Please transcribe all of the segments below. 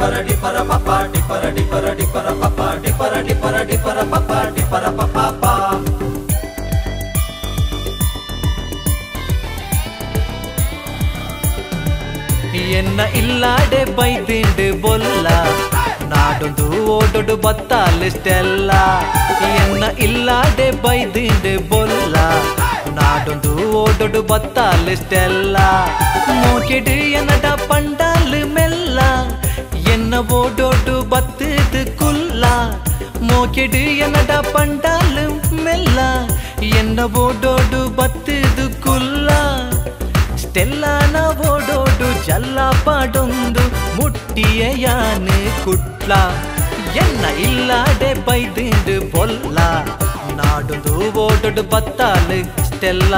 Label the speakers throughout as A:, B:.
A: ಎನ್ನ ಇಲ್ಲಾಡೆ ಬೈದಿಂಡು ಬೊಲ್ಲ ನಾಡೊಂದು ಓಡೊಡು ಬತ್ತಾಲಿಷ್ಟೆಲ್ಲ ಎನ್ನ ಇಲ್ಲಾಡೆ ಬೈದಿಂಡು ಬೊಲ್ಲ ನಾಡೊಂದು ಓಡೊಡು ಬತ್ತಾಲಿಷ್ಟೆಲ್ಲ ಮೋಕೆಡು ಎನ್ನಡ ಪಂಡಾಲು ಮೆಲ್ಲ ಎನ್ನ ಓಡೋಡು ಬತ್ತದು ಕುಲ್ಲ ಮೋಕೆಡು ಎನ್ನಡ ಪಂಡಾಲು ಮೆಲ್ಲ ಎನ್ನ ಓಡೋಡು ಬತ್ತದು ಕುಲ್ಲ ಸ್ಟೆಲ್ಲಾನ ಓಡೋಡು ಜಲ್ಲಾಪಾಡೊಂದು ಮುಟ್ಟಿಯ ಯಾನೆ ಕುಟ್ಲ ಎನ್ನ ಇಲ್ಲಾಡೆ ಬೈದಿಂಡು ಬೊಲ್ಲ ನಾಡೊಂದು ಓಡೋಡು ಬತ್ತಾಲು ಸ್ಟೆಲ್ಲ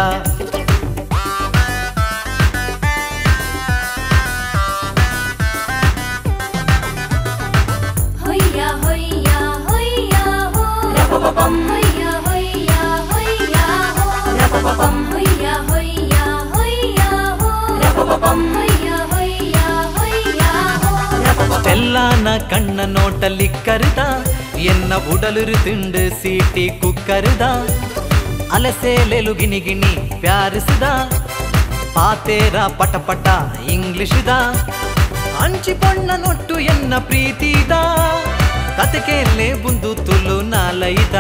A: ಸ್ಟೆಲ್ಲಾನ ಕಣ್ಣ ನೋಟಲಿ ಕರೆದ ಎನ್ನ ಉಡಲುರು ತಿಂಡು ಸೀಟಿ ಕುಕ್ಕರ್ದ ಅಲಸೇಲೆಲು ಗಿನಿ ಗಿನಿ ಪ್ಯಾರಿಸಿದ ಪಾತೇರ ಪಟಪಟ ಇಂಗ್ಲಿಷಿದ ಅಂಚಿ ಬಣ್ಣ ನೊಟ್ಟು ಎನ್ನ ಪ್ರೀತಿದ ಕತೆಕೆಲ್ಲೇ ಬುಂದು ತುಳು ನಾಲೈದ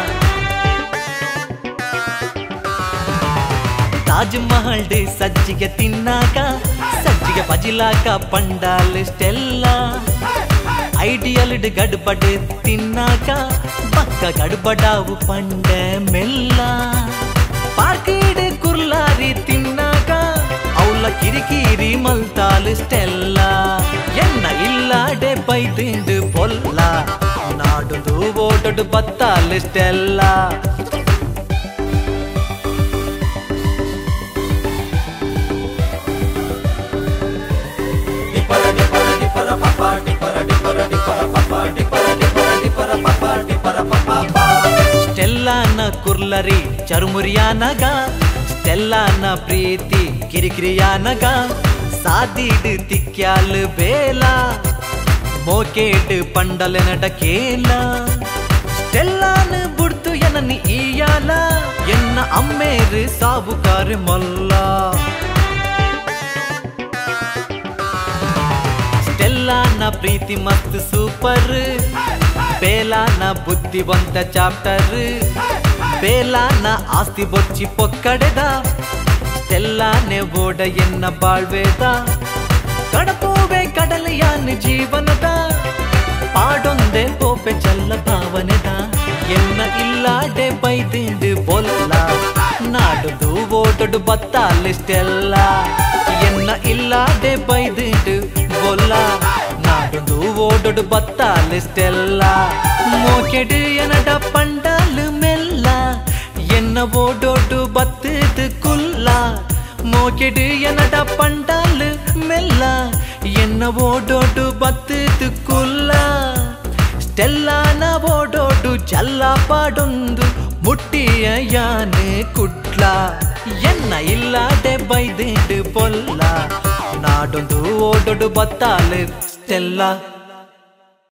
A: ತಾಜ್ ಮಹಲ್ ಡೆ ಸಜ್ಜಿಗೆ ತಿನ್ನಾಕ ಸಜ್ಜಿಗೆ ಬಜಿಲಾಕ ಪಂಡಾಲ್ ಸ್ಟೆಲ್ಲ ಐಡಿಯಲ್ ಗಡ್ಬಡೆ ತಿನ್ನಾಕ ಪಕ್ಕ ಗಡ್ಬಡಾವು ಪಂಡೆ ಮೆಲ್ಲ ಪಾರ್ಕಿಡ್ ಕುರ್ಲಾರಿ ತಿನ್ನಾಕ ಅವಳ ಕಿರಿಕಿರಿ ಮಲ್ತಾಲ್ ಸ್ಟೆಲ್ಲ ಎನ್ನ ಇಲ್ಲಾಡೆ ಬೈದಿಂಡು ಬೊಲ್ಲ ನಾಡೊಂದು ಓಡೊಡು ಬತ್ತಾಲ್ ಸ್ಟೆಲ್ಲ ಸ್ಟೆಲ್ಲಾನ ಕುರ್ಲರಿ ಚರುಮುರಿಯಾನಗ ಸ್ಟೆಲ್ಲಾನ ಪ್ರೀತಿ ಕಿರಿಕಿರಿಯಾನಗ ಸಾದಿಡ್ ತಿಕ್ಯಾಲ್ ಬೇಲ ಮೋಕೇಡ್ ಪಂಡಲೆನಡ ಕೇಲ ಸ್ಟೆಲ್ಲಾನ ಬುಡ್ತು ಎನನಿ ಈಯಾಲ ಎನ್ನ ಅಮ್ಮೇರು ಸಾವುಕಾರ ಮಲ್ಲ ಸ್ಟೆಲ್ಲಾನ ಪ್ರೀತಿ ಮಸ್ತ್ ಸೂಪರ್ ಬೇಲಾನ ಬುದ್ಧಿವಂತ ಚಾಪ್ಟರ್ ಬೇಲಾನ ಆಸ್ತಿ ಬೊಚ್ಚಿ ಪೊಕ್ಕಡೆದ ಸ್ಟೆಲ್ಲಾನೆ ಓಡ ಎನ್ನ ಬಾಳ್ವೇದ ಕಡಪೋವೆ ಕಡಲೆಯಾನ ಜೀವನದ ಪಾಡೊಂದೆ ಪೋಪೆ ಚಲ್ಲ ಭಾವನೆದ ಎನ್ನ ಇಲ್ಲಾಡೆ ಬೈದಿಂಡು ಬೊಲ್ಲ ನಾಡೊಂದು ಓಡೊಡು ಬತ್ತಾಲ್ ಸ್ಟೆಲ್ಲ ಎನ್ನ ಇಲ್ಲಾಡೆ ಬೈದಿಂಡು ಬೊಲ್ಲ ನಾಡೊಂದು ಓಡೊಡು ಬತ್ತಾಲ್ ಸ್ಟೆಲ್ಲ ಮೋಕೆಡು ಎನ್ನಡ ಪಂಡಾಲು ಮೆಲ್ಲ ಎನ್ನ ಓಡೋಡು ಬತ್ತದು ಕುಲ್ಲ ಮೋಕೆಡು ಎನ್ನಡ ಪಂಡಾಲು ಮೆಲ್ಲ ಎನ್ನ ಓಡೋಡು ಬತ್ತದು ಕುಲ್ಲ ಸ್ಟೆಲ್ಲಾನ ಓಡೋಡು ಜಲ್ಲಾಪಾಡೊಂದು ಮುಟ್ಟಿಯ ಯಾನೆ ಕುಟ್ಲ ಎನ್ನ ಇಲ್ಲಾಡೆ ಬೈದಿಂಡು ಬೊಲ್ಲ ನಾಡೊಂದು ಓಡೊಡು ಬತ್ತಾಲ್ ಸ್ಟೆಲ್ಲ